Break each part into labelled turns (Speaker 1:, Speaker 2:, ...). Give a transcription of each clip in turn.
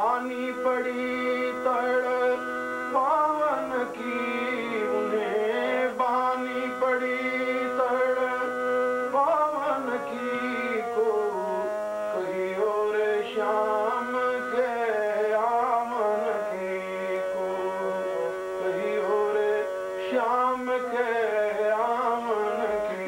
Speaker 1: बानी पड़ी तड़ पावन की, उन्हें बानी पड़ी तड़ पावन की को कहियो रे श्याम के आमन की को कहियो रे श्याम के आमन की।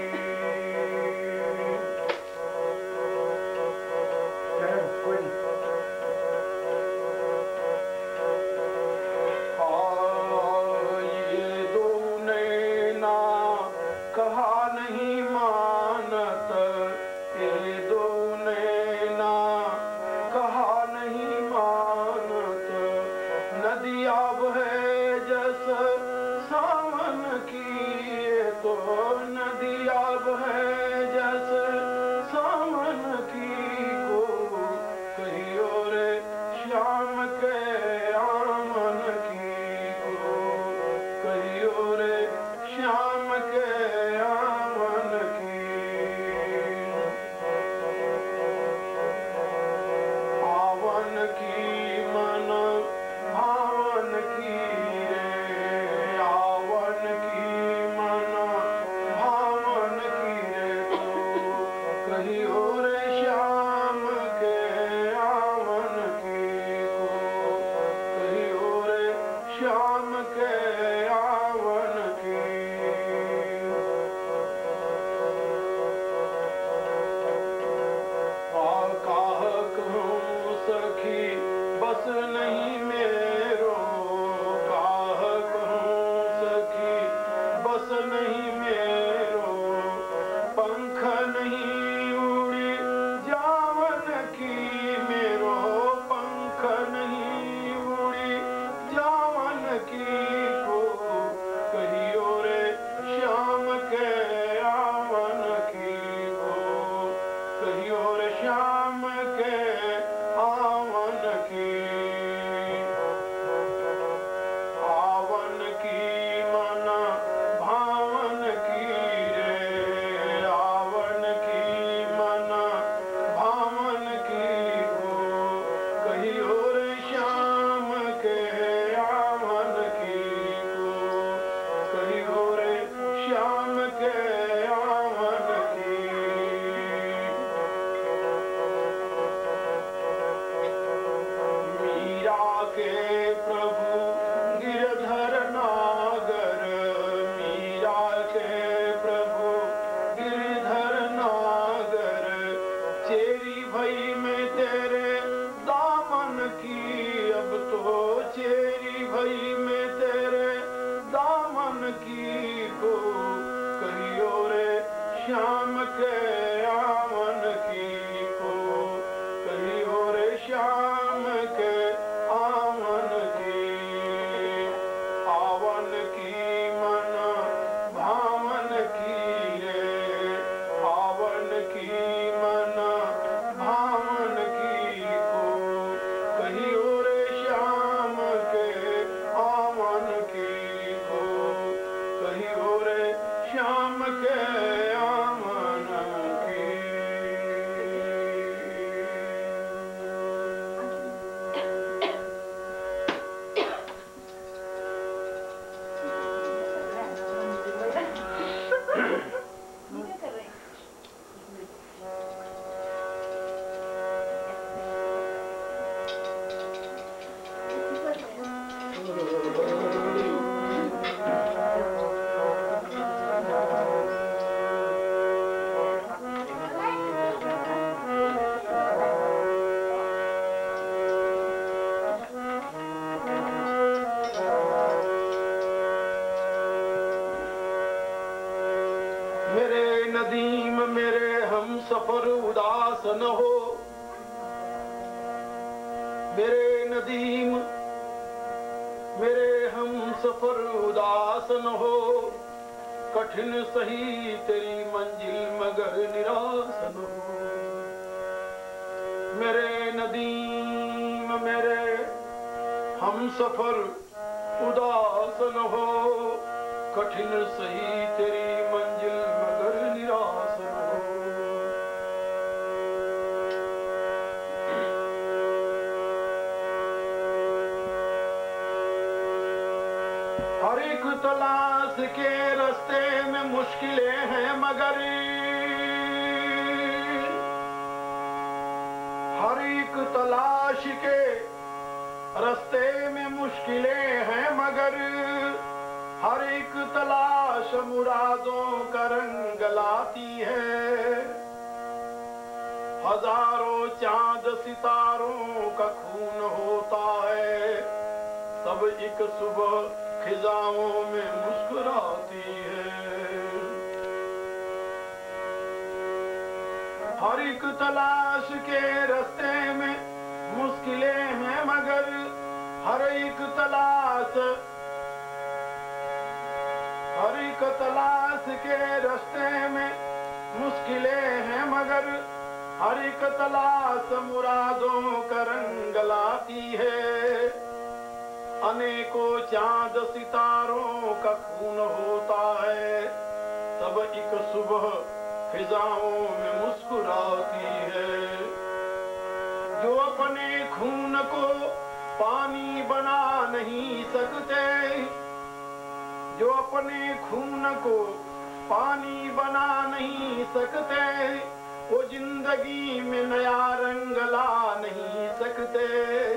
Speaker 1: ये दो नैना कहा नहीं मानत, ये दो नैना कहा नहीं मानत, नदिया बहे जस सावन की, ये तो नदिया बहे जस सावन की को कहियो रे श्याम के आमन की को कहियो रे श्याम के आमन की। आवन की मन भावन की रे, आवन की मन भावन की रे को कहियो रे श्याम के आमन की को कहियो रे श्याम के आवन की। काह कहूँ सखी बस नहीं मेरो, काह कहूँ सखी बस नहीं मेरो, पंख नहीं उड़ी जावन की मेरो, पंख नहीं उड़ी जावन की को कहियो रे श्याम के आवन की को कहियो रे श्याम के आवन की। आवन की मन भावन की रे, आवन की मन भावन की को कहियो रे श्याम के आवन की को कहियो रे श्याम के आवन की। मीरा के प्रभु गिरधर नागर, मीरा के प्रभु गिरधर नागर, चेरी भई में तेरे दामन की, अब तो चेरी भई में तेरे दामन की को कहियो रे श्याम के आवन की को कहियो रे श्याम के आवन की। आवन की मन भावन की रे, आवन की मन भावन की को कहियो रे श्याम के आवन की को कहियो रे श्याम के आवन की। नदीम मेरे हम सफर उदास न हो, मेरे नदीम मेरे हम सफर उदास न हो, कठिन सही तेरी मंजिल मगर निराश न हो। मेरे नदीम मेरे हम सफर उदास न हो, कठिन सही तेरी मंजिल मगर निराश न हो। हर एक तलाश के रास्ते में मुश्किलें हैं मगर हर एक तलाश के रास्ते में मुश्किलें हैं मगर हर एक तलाश मुरादों का रंग लाती है। हजारों चांद सितारों का खून होता है, सब एक सुबह खिजाओं में मुस्कुराती है। हर एक तलाश के रास्ते में मुश्किलें हैं मगर हर एक तलाश के रास्ते में मुश्किलें हैं मगर हर एक तलाश मुरादों का रंग लाती है। अनेकों चांद सितारों का खून होता है, सब एक सुबह फिजाओं में मुस्कुराती है। जो अपने खून को पानी बना नहीं सकते, जो अपने खून को पानी बना नहीं सकते, वो जिंदगी में नया रंग ला नहीं सकते।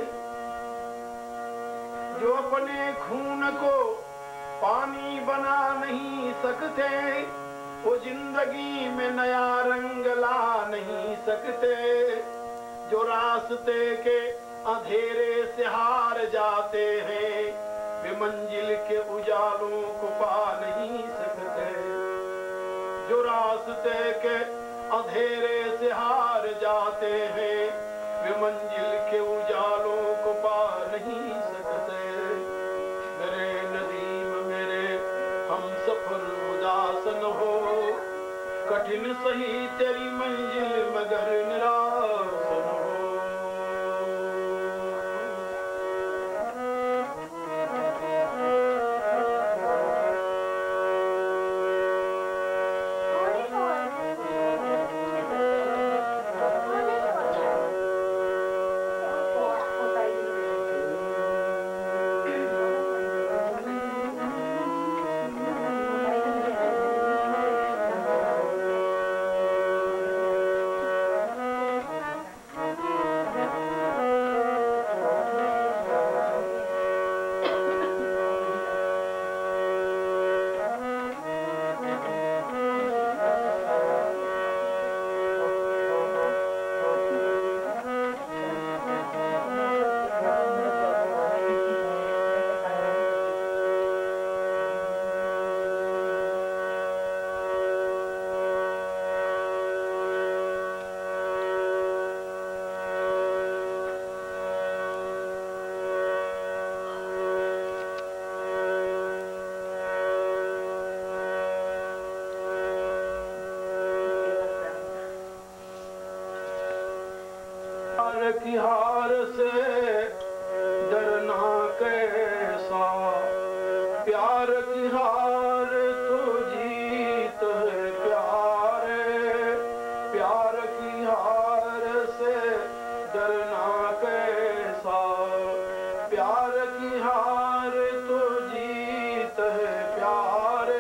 Speaker 1: जो अपने खून को पानी बना नहीं सकते, वो जिंदगी में नया रंग ला नहीं सकते। जो रास्ते के अंधेरे से हार जाते हैं, वे मंजिल के उजालों को पा नहीं सकते। जो रास्ते के अंधेरे से हार जाते हैं, वे मंजिल के उजालों को पा नहीं सकते। मेरे नदीम मेरे हम सफर उदास न हो, कठिन सही तेरी मंजिल मगर निराश न हो। की हार से डरना कैसा, प्यार की हार तो जीत है प्यारे। प्यार की हार से डरना कैसा, प्यार की हार तो जीत है प्यारे।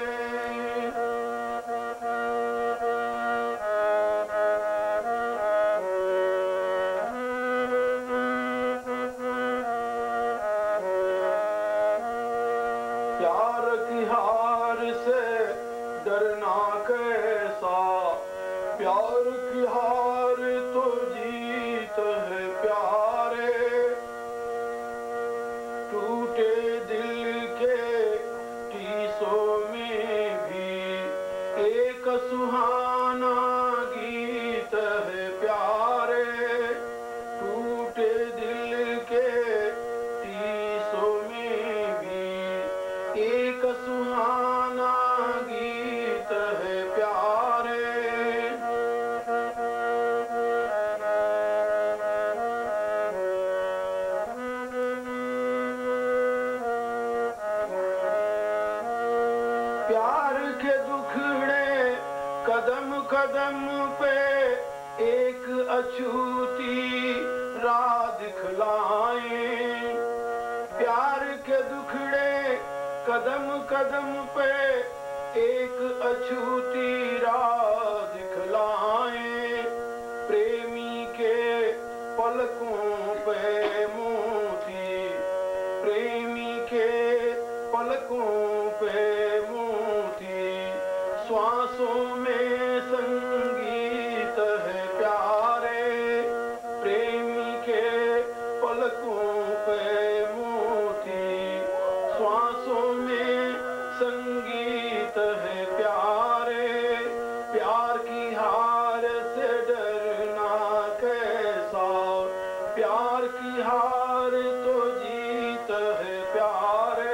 Speaker 1: प्यार की हार से डरना कैसा, प्यार की हार तो जीत है प्यारे। टूटे दिल के टीसों में भी एक सुहाना गीत है प्यारे। टूटे दिल के टीसों में भी एक सुहाना गीत है प्यारे। प्यार के दुखड़े कदम कदम पे एक अछूती राह दिखलाएं। प्यार के दुखड़े कदम कदम पे एक अछूती राह दिखलाए, प्रेमी के पलकों पे मोती, प्रेमी के पलकों पे मोती, श्वासों में संगीत है प्यारे, प्रेमी के पलकों पे मोती, श्वासों में संगीत है प्यारे, प्यार की हार से डरना कैसा, प्यार की हार तो जीत है प्यारे।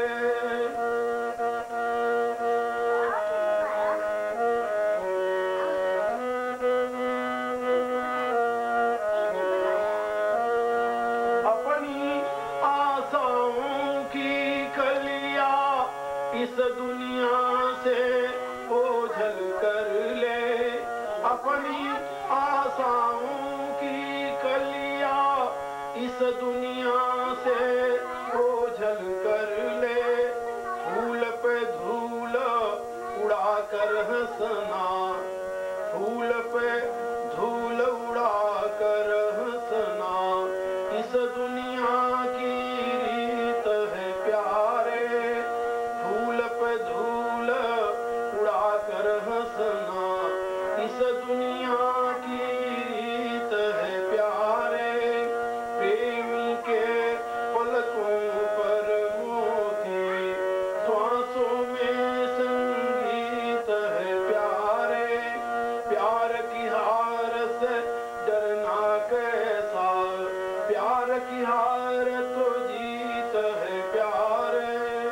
Speaker 1: अपनी आशाओं की कलिया इस दुनिया से ओझल कर ले, अपनी आशाओं की कलिया इस दुनिया से ओझल कर ले, फूल पे धूल उड़ा कर हंसना, फूल पे धूल उड़ा कर हंसना, इस दुनिया की रीत है प्यारे, फूल पे धूल उड़ा कर हंसना, इस दुनिया की रीत है प्यारे, प्रेमी के पलकों पर मोती, श्वासों में संगीत है प्यारे, प्यार की हार से डरना कैसा, प्यार की हार तो जीत है प्यारे।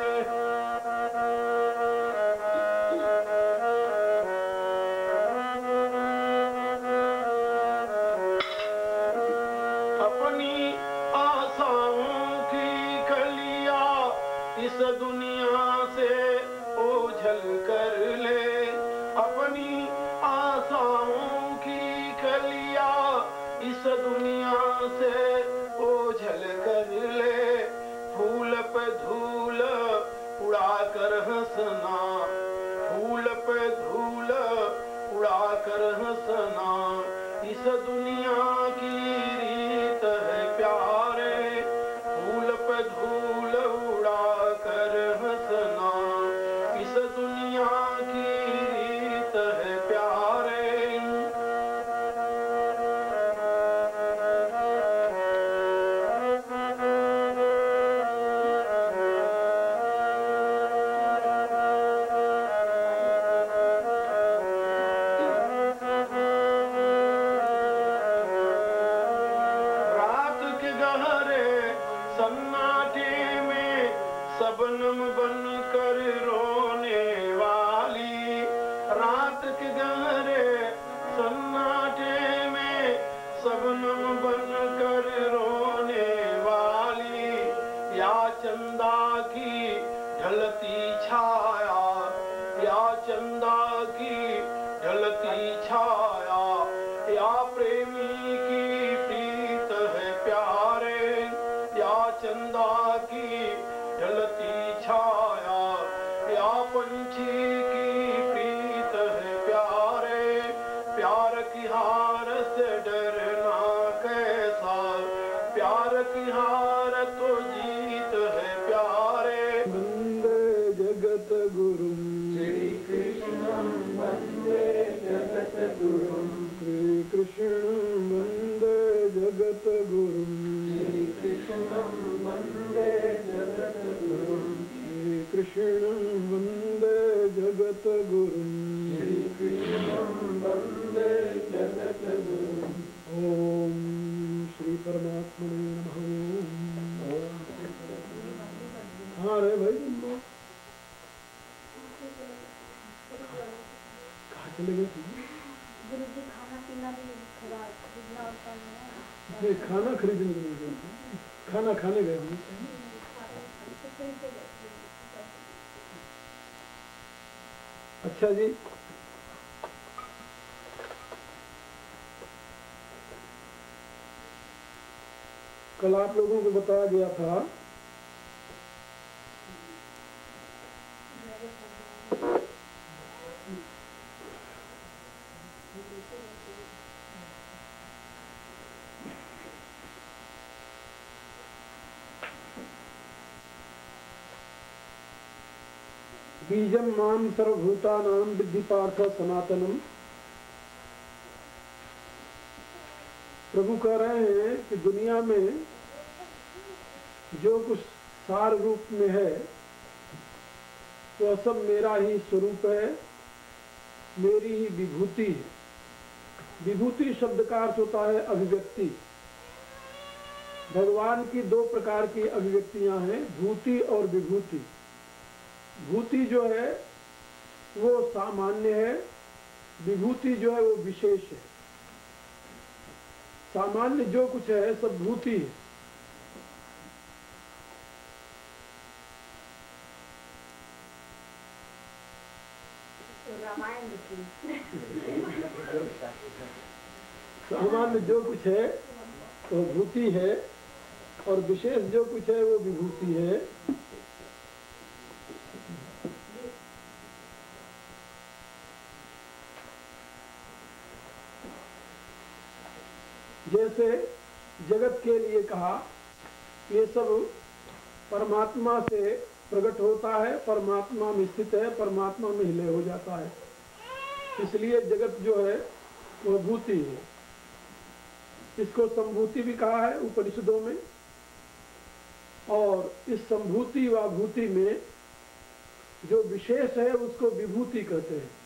Speaker 1: अपनी आशाओं की कलिया इस दुनिया से ओझल कर ले, अपनी आशाओं की कलिया इस दुनिया से ओझल कर ले, फूल पे धूल उड़ा कर हंसना, फूल पे धूल उड़ा कर हंसना, इस दुनिया की रीत है प्यारे, फूल पे धूल उड़ा कर हंसना, इस दुनिया की रीत है प्यारे। रात के गहरे सन्नाटे में सबनम बन कर रोने वाली, रात के गहरे सन्नाटे में सबनम बन कर रोने वाली, या चंदा की ढलती छाया, या चंदा की ढलती छाया, या प्रेमी की प्रीत है प्यारे, या चंदा की ढलती छाया, या पंछी की प्रीत है प्यारे, प्यार की हार से डरना कैसा, प्यार की हार तो जीत है प्यारे। वंदे जगत गुरुम श्री कृष्णं वंदे जगत गुरुम, श्री कृष्णं वंदे जगत गुरुम, श्री कृष्णं वंदे जगत गुरुम, श्री कृष्णं वंदे जगत गुरुम, श्री कृष्णं वंदे जगत गुरुम। ओम श्री परमात्मने नमः। हाँ रे भाई कहाँ चले गए?
Speaker 2: गुरुजी खाना पीना भी खरीदना होता है।
Speaker 1: नहीं, खाना खरीदने के लिए गए, खाना खाने गए हम। अच्छा जी, कल आप लोगों को बताया गया था
Speaker 3: बीजम माम सर्वभूतानां विद्धि पार्थ सनातनम। प्रभु कह रहे हैं कि दुनिया में जो कुछ सार रूप में है तो सब मेरा ही स्वरूप है, मेरी ही विभूति है। विभूति शब्द का अर्थ होता है अभिव्यक्ति। भगवान की दो प्रकार की अभिव्यक्तियां हैं, भूति और विभूति। भूति जो है वो सामान्य है, विभूति जो है वो विशेष है। सामान्य जो कुछ है सब भूति है। सामान्य जो कुछ है वो भूति है और विशेष जो कुछ है वो विभूति है। जैसे जगत के लिए कहा, ये सब परमात्मा से प्रकट होता है, परमात्मा में स्थित है, परमात्मा में विलय हो जाता है, इसलिए जगत जो है वह भूति है। इसको संभूति भी कहा है उपनिषदों में। और इस संभूति व भूति में जो विशेष है उसको विभूति कहते हैं।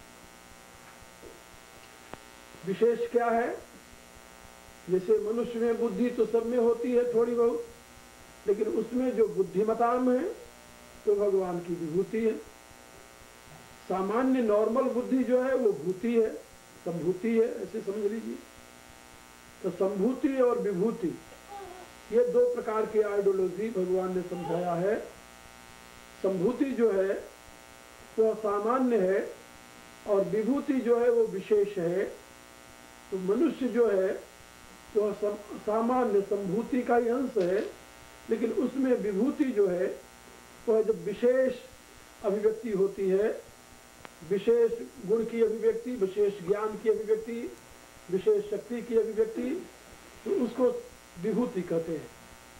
Speaker 3: विशेष क्या है? जैसे मनुष्य में बुद्धि तो सब में होती है थोड़ी बहुत, लेकिन उसमें जो बुद्धिमताम है तो भगवान की विभूति है। सामान्य नॉर्मल बुद्धि जो है वो भूति है, संभूति है, ऐसे समझ लीजिए। तो संभूति और विभूति ये दो प्रकार की आइडियोलॉजी भगवान ने समझाया है। संभूति जो है वह सामान्य है और विभूति जो है वो विशेष है। तो मनुष्य जो है वह सामान्य संभूति का ही अंश है, लेकिन उसमें विभूति जो है वह जब विशेष अभिव्यक्ति होती है, विशेष गुण की अभिव्यक्ति, विशेष ज्ञान की अभिव्यक्ति, विशेष शक्ति की अभिव्यक्ति, तो उसको विभूति कहते हैं।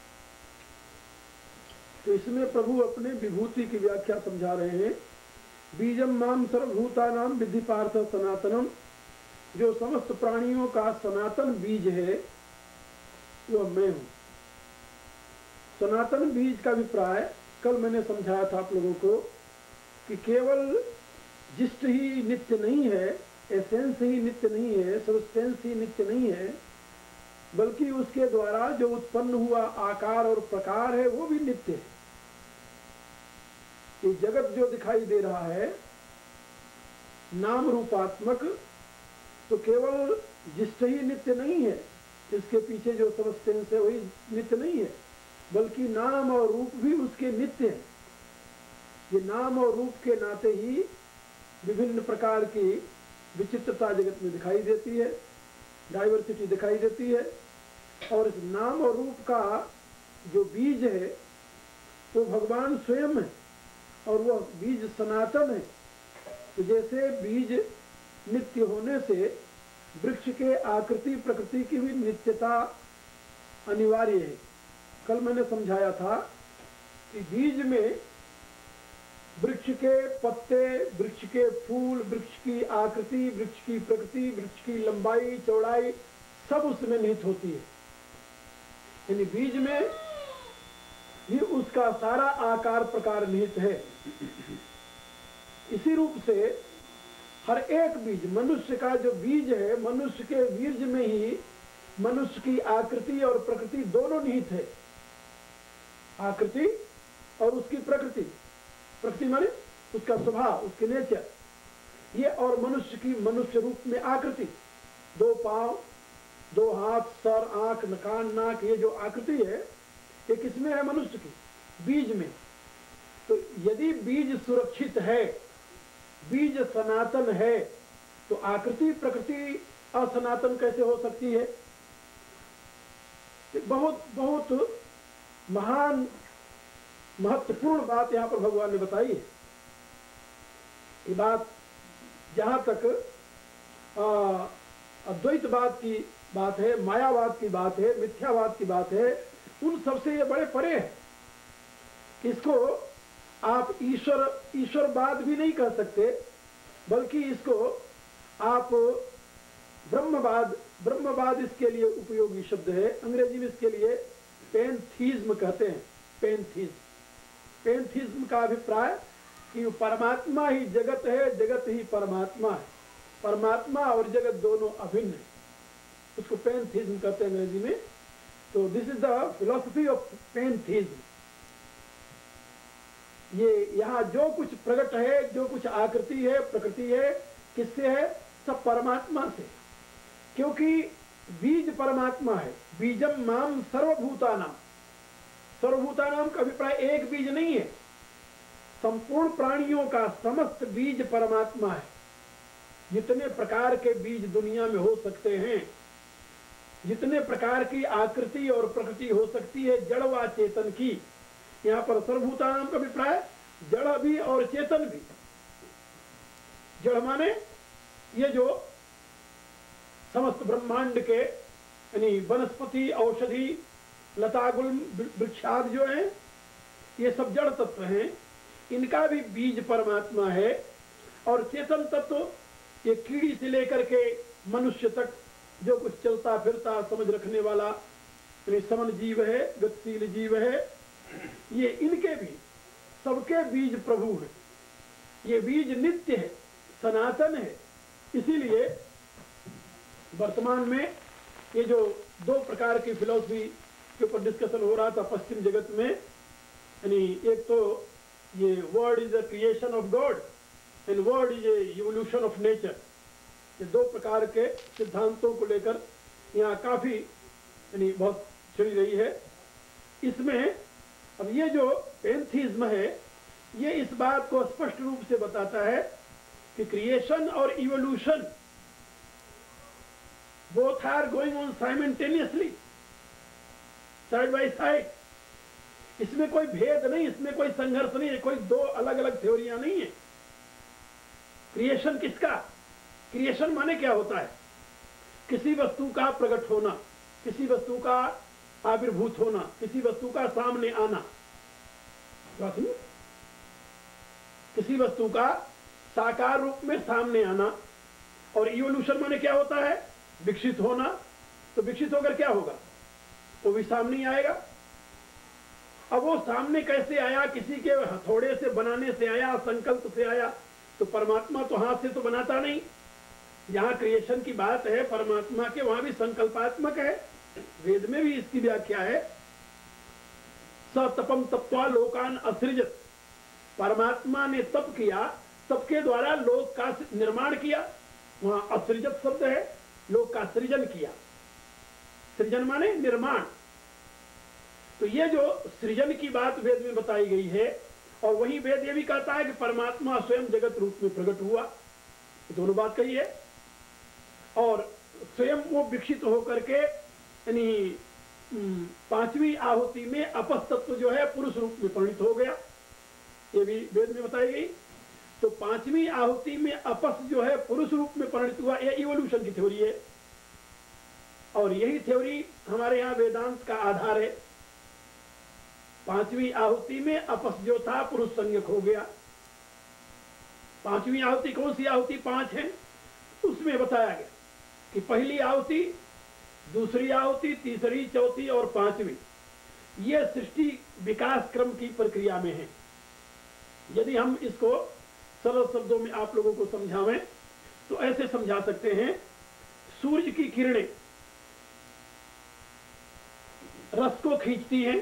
Speaker 3: तो इसमें प्रभु अपने विभूति की व्याख्या समझा रहे हैं। बीजम माम सर्वभूतानां विद्धि पार्थ सनातनम। जो समस्त प्राणियों का सनातन बीज है वह मैं हूं। सनातन बीज का अभिप्राय कल मैंने समझाया था आप लोगों को कि केवल जिष्ट ही नित्य नहीं है, एसेंस ही नित्य नहीं है, सबस्टेंस ही नित्य नहीं है, बल्कि उसके द्वारा जो उत्पन्न हुआ आकार और प्रकार है वो भी नित्य है। ये जगत जो दिखाई दे रहा है नाम रूपात्मक, तो केवल जिष्ट ही नित्य नहीं है, इसके पीछे जो सबस्टेंस है वही नित्य नहीं है, बल्कि नाम और रूप भी उसके नित्य है। ये नाम और रूप के नाते ही विभिन्न प्रकार की विचित्रता जगत में दिखाई देती है, डाइवर्सिटी दिखाई देती है। और इस नाम और रूप का जो बीज है वो भगवान स्वयं है और वह बीज सनातन है। तो जैसे बीज नित्य होने से वृक्ष के आकृति प्रकृति की भी नित्यता अनिवार्य है। कल मैंने समझाया था कि बीज में वृक्ष के पत्ते, वृक्ष के फूल, वृक्ष की आकृति, वृक्ष की प्रकृति, वृक्ष की लंबाई चौड़ाई सब उसमें निहित होती है। यानी बीज में ही उसका सारा आकार प्रकार निहित है। इसी रूप से हर एक बीज, मनुष्य का जो बीज है, मनुष्य के बीज में ही मनुष्य की आकृति और प्रकृति दोनों निहित है। आकृति और उसकी प्रकृति, प्रकृति माने उसका स्वभाव, उसके नेचर, ये और मनुष्य की मनुष्य रूप में आकृति, दो पांव, दो हाथ, सर, आंख, कान, नाक, ये जो आकृति है ये किसमें है? मनुष्य की, बीज में। तो यदि बीज सुरक्षित है, बीज सनातन है, तो आकृति प्रकृति असनातन कैसे हो सकती है? बहुत बहुत महान महत्वपूर्ण बात यहाँ पर भगवान ने बताई है। ये बात जहाँ तक अद्वैतवाद की बात है, मायावाद की बात है, मिथ्यावाद की बात है, उन सबसे ये बड़े परे है। इसको आप ईश्वरवाद भी नहीं कह सकते, बल्कि इसको आप ब्रह्मवाद इसके लिए उपयोगी शब्द है। अंग्रेजी में इसके लिए पैंथीज्म कहते हैं। पैंथीज्म का अभिप्राय कि परमात्मा ही जगत है, जगत ही परमात्मा है, परमात्मा और जगत दोनों अभिन्न है, उसको पैंथीज्म कहते हैं अंग्रेजी में। तो this is the philosophy of pantheism. ये यहाँ जो कुछ प्रकट है, जो कुछ आकृति है, प्रकृति है, किससे है? सब परमात्मा से, क्योंकि बीज परमात्मा है। बीजम माम सर्वभूतानाम, सर्वभूतानाम का अभिप्राय एक बीज नहीं है, संपूर्ण प्राणियों का समस्त बीज परमात्मा है। जितने प्रकार के बीज दुनिया में हो सकते हैं, जितने प्रकार की आकृति और प्रकृति हो सकती है जड़ व चेतन की, यहाँ पर सर्वभूतानाम का अभिप्राय जड़ भी और चेतन भी। जड़ माने ये जो समस्त ब्रह्मांड के यानी वनस्पति, औषधि, लता गुल्म, वृक्षादि जो हैं, ये सब जड़ तत्व हैं, इनका भी बीज परमात्मा है। और चेतन तत्व ये कीड़ी से लेकर के मनुष्य तक जो कुछ चलता फिरता समझ रखने वाला समन जीव है, गतिशील जीव है, ये इनके भी सबके बीज प्रभु है। ये बीज नित्य है, सनातन है। इसीलिए वर्तमान में ये जो दो प्रकार की फिलॉसफी के ऊपर डिस्कशन हो रहा था पश्चिम जगत में, यानी एक तो ये word is the creation of God and word is evolution of nature, ये दो प्रकार के सिद्धांतों को लेकर यहाँ काफी यानी बहुत छिड़ी रही है। इसमें अब ये जो पैंथीज्म है, ये इस बात को स्पष्ट रूप से बताता है कि क्रिएशन और evolution both are going on simultaneously, side by side. इसमें कोई भेद नहीं, इसमें कोई संघर्ष नहीं है, कोई दो अलग अलग थ्योरियां नहीं है। क्रिएशन किसका? क्रिएशन माने क्या होता है? किसी वस्तु का प्रकट होना, किसी वस्तु का आविर्भूत होना, किसी वस्तु का सामने आना, किसी वस्तु का साकार रूप में सामने आना। और इवोल्यूशन माने क्या होता है? विकसित होना। तो विकसित होकर क्या होगा? वो भी सामने ही आएगा। अब वो सामने कैसे आया? किसी के हथौड़े से बनाने से आया, संकल्प से आया। तो परमात्मा तो हाथ से तो बनाता नहीं। जहां क्रिएशन की बात है परमात्मा के, वहां भी संकल्पात्मक है। वेद में भी इसकी व्याख्या है, स तपम तप्त्वा लोकान असृजत। परमात्मा ने तप किया, तप के द्वारा लोक का निर्माण किया। वहां असृजत शब्द है, लोक का सृजन किया। सृजन माने निर्माण। तो ये जो सृजन की बात वेद में बताई गई है, और वही वेद ये भी कहता है कि परमात्मा स्वयं जगत रूप में प्रकट हुआ। दोनों बात कही है। और स्वयं वो विकसित होकर के यानी पांचवी आहुति में अपस तत्व जो है पुरुष रूप में परिणित हो गया, ये भी वेद में बताई गई। तो पांचवी आहुति में अपस जो है पुरुष रूप में परिणित हुआ, ये इवोल्यूशन की थ्योरी है। और यही थ्योरी हमारे यहाँ वेदांत का आधार है। पांचवी आहुति में अपस जो था पुरुष संज्ञक हो गया। पांचवी आहुति कौन सी आहुति? 5 है। उसमें बताया गया कि पहली आहुति, दूसरी आहुति, तीसरी, चौथी और 5वीं, ये सृष्टि विकास क्रम की प्रक्रिया में है। यदि हम इसको सरल शब्दों में आप लोगों को समझावें तो ऐसे समझा सकते हैं, सूर्य की किरणें रस को खींचती हैं।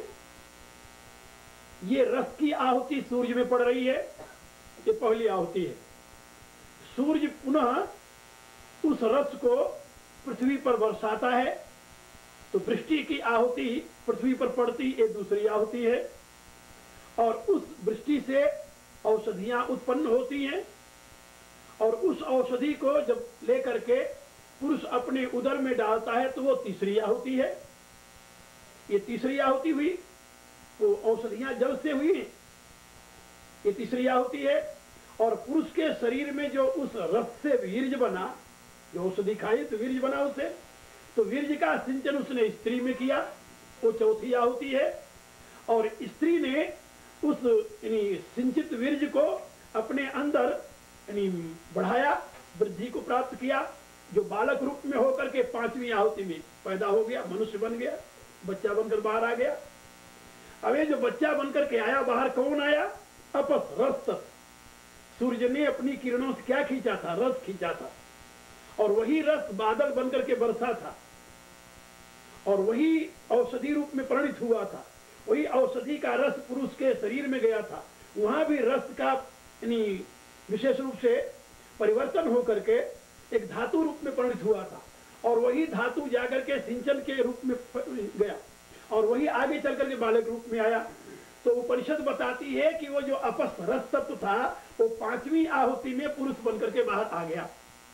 Speaker 3: ये रस की आहुति सूर्य में पड़ रही है, ये पहली आहुति है। सूर्य पुनः उस रस को पृथ्वी पर बरसाता है, तो वृष्टि की आहुति पृथ्वी पर पड़ती, ये दूसरी आहुति है। और उस वृष्टि से औषधियां उत्पन्न होती हैं, और उस औषधि को जब लेकर के पुरुष अपने उदर में डालता है तो वो तीसरी आहुति है। ये तीसरी आहुति हुई। वो औषधियां जल से हुई, ये तीसरी आहुति है। और पुरुष के शरीर में जो उस रस से वीर्ज बना, जो औषधि खाई तो वीर्ज बना उससे, तो वीर्ज का सिंचन उसने स्त्री में किया, वो चौथी आहुति है। और स्त्री ने उस सिंचित वीर्य को अपने अंदर बढ़ाया, वृद्धि को प्राप्त किया, जो बालक रूप में होकर के 5वीं आहुति में पैदा हो गया, मनुष्य बन गया, बच्चा बनकर बाहर आ गया। अब ये जो बच्चा बनकर के आया बाहर, कौन आया? अपस रस। सूर्य ने अपनी किरणों से क्या खींचा था? रस खींचा था, और वही रस बादल बनकर के बरसा था, और वही औषधि रूप में परिणित हुआ था। वही औषधि का रस पुरुष के शरीर में गया था, वहां भी रस का विशेष रूप से परिवर्तन होकर के एक धातु रूप में परिणित हुआ था, और वही धातु जाकर के सिंचन के रूप में गया, और वही आगे चल करके बालक रूप में आया। तो उपनिषद बताती है कि वो जो अपस रस तत्व था वो 5वीं आहुति में पुरुष बनकर के बाहर आ गया।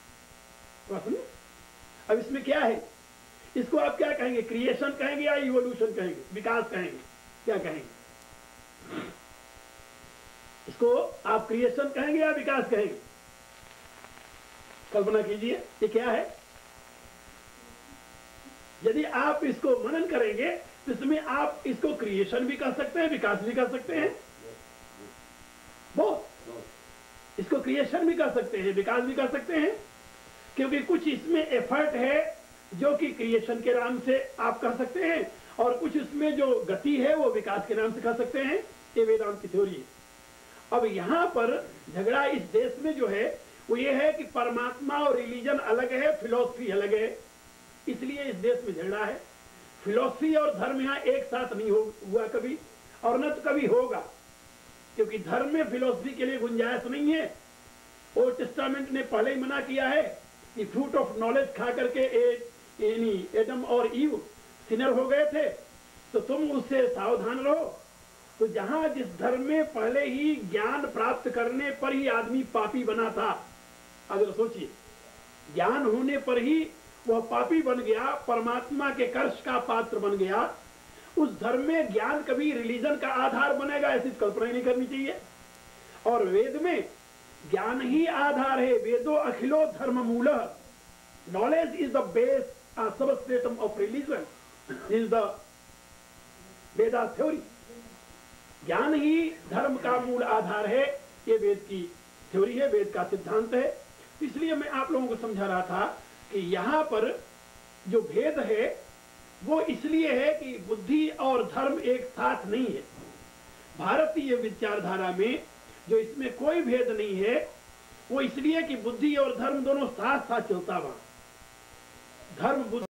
Speaker 3: अब इसमें क्या है? इसको आप क्या कहेंगे? क्रिएशन कहेंगे या इवोल्यूशन कहेंगे? विकास कहेंगे? क्या कहेंगे? इसको आप क्रिएशन कहेंगे या विकास कहेंगे? कल्पना कीजिए, ये क्या है? यदि आप इसको मनन करेंगे तो इसमें आप इसको क्रिएशन भी कह सकते हैं, विकास भी कह सकते हैं। बहुत इसको क्रिएशन भी कह सकते हैं, विकास भी कह सकते हैं, क्योंकि कुछ इसमें एफर्ट है जो कि क्रिएशन के नाम से आप कह सकते हैं, और कुछ इसमें जो गति है वो विकास के नाम से कह सकते हैं। ये वेदांत की थ्योरी है। अब यहाँ पर झगड़ा इस देश में जो है वो ये है कि परमात्मा और रिलीजन अलग है, फिलॉसफी अलग है, इसलिए इस देश में झगड़ा है। फिलॉसफी और धर्म यहाँ एक साथ नहीं हुआ कभी, और न तो कभी होगा, क्योंकि धर्म में फिलॉसफी के लिए गुंजाइश नहीं है। ओल्ड टेस्टामेंट ने पहले ही मना किया है कि फ्रूट ऑफ नॉलेज खा करके एडम और ईव सिनर हो गए थे, तो तुम उससे सावधान रहो। तो जहां जिस धर्म में पहले ही ज्ञान प्राप्त करने पर ही आदमी पापी बना था, अगर सोचिए, ज्ञान होने पर ही वह पापी बन गया, परमात्मा के कर्ष का पात्र बन गया, उस धर्म में ज्ञान कभी रिलीजन का आधार बनेगा ऐसी कल्पना ही नहीं करनी चाहिए। और वेद में ज्ञान ही आधार है। वेदो अखिलो धर्म मूलः, knowledge is the base substratum of religion, is the Veda theory. ज्ञान ही धर्म का मूल आधार है, ये वेद की थ्योरी है, वेद का सिद्धांत है। इसलिए मैं आप लोगों को समझा रहा था कि यहाँ पर जो भेद है वो इसलिए है कि बुद्धि और धर्म एक साथ नहीं है। भारतीय विचारधारा में जो इसमें कोई भेद नहीं है वो इसलिए कि बुद्धि और धर्म दोनों साथ साथ चलता हुआ, धर्म